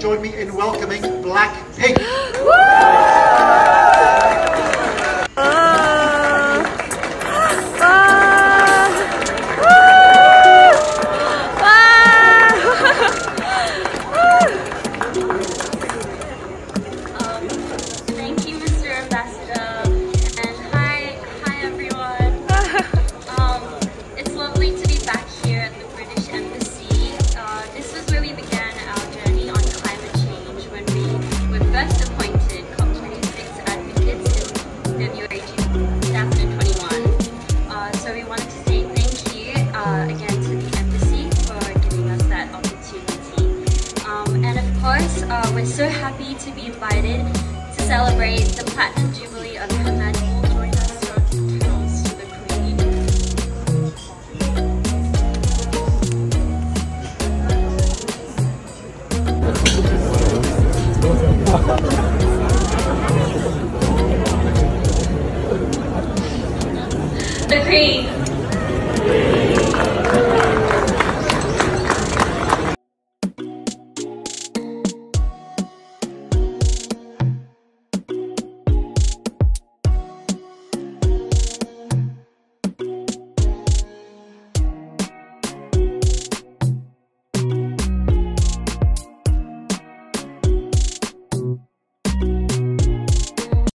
join me in welcoming BLACKPINK. Thank you, Mr. Ambassador, and hi everyone. It's lovely to be back here at the British Embassy. This was where we began our journey on climate change when we were first appointed COP26 advocates in February 2021. So we wanted to say thank you again to the Embassy for giving us that opportunity. And of course, we're so happy to be invited to celebrate the Platinum Jubilee of Her Majesty. Join us to toast to the Queen. The Queen.